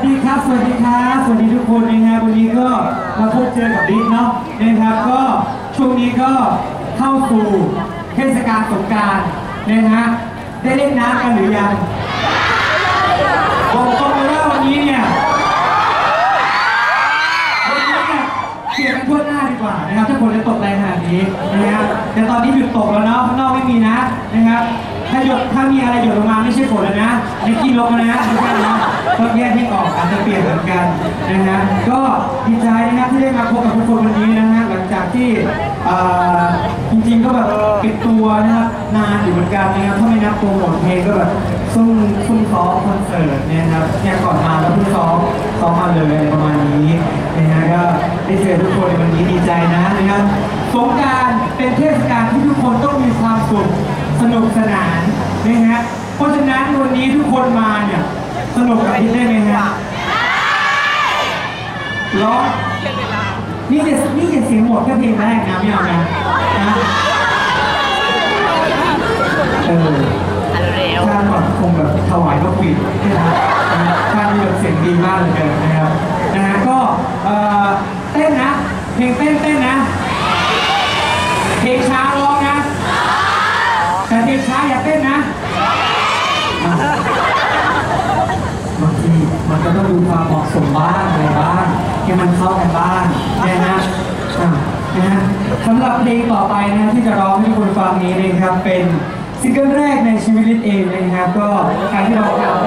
ดีครับสวัสดีครับสวัสดีทุกคนนะครับวันนี้ก็มาพบเจอกับบิ๊กเนาะนะครับก็ช่วงนี้ก็เข้าสู่เทศกาลสงกรานต์นะฮะได้เล่นน้ำกันหรือยังบอกตรงเลยว่าวันนี้เนี่ยเปลี่ยนกันทั่วหน้าดีกว่านะครับถ้าฝนจะตกแรงขนาดนี้นะครับแต่ตอนนี้หยุดตกแล้วเนาะข้างนอกไม่มีนะครับถ้ามีอะไรหยดลงมาไม่ใช่ฝนแล้วนะในกินลงนะไม่ใช่นะต้องแยกให้ออกอาจจะเปลี่ยนเหมือนกันนะฮะก็ดีใจนะครับที่ได้มาพบกับทุกคนวันนี้นะฮะหลังจากที่จริงๆก็แบบปิดตัวนะครับนานอยู่เหมือนกันนะครับถ้าไม่นับโปรโมทเพลงก็แบบซุ่มซ้อมคอนเสิร์ตนะครับเนี่ยก่อนมาแล้วเพิ่งซ้อมมาเลยประมาณนี้นะฮะก็ได้เจอทุกคนในวันนี้ดีใจนะครับสงกรานต์เป็นเทศกาลที่ทุกคนต้องมีความสุขสนุกสนานนะฮะเพราะฉะนั้นวันนี้ทุกคนมาเนี่ยสนุกกับพี่ได้ไหมฮะร้องนี่จะเสียงหมดแค่เพลงแรกนะไม่เอานะท่านก่อนคงแบบถวายนกหวีดนะครับท่านมีเสียงดีมากเลยนะครับก็เต้นนะเพลงเต้นนะเพลงช้าร้องนะแต่เพลงช้าอย่าเต้นนะบางทีมันก็ต้องดูความเหมาะสมบ้างอะไรบ้างให้มันเข้ากันบ้างนะฮะสำหรับเพลงต่อไปนะที่จะร้องให้ทุกคนฟังนี้นะครับเป็นซิงเกิลแรกในชีวิตลิศเองนะครับก็การที่เรา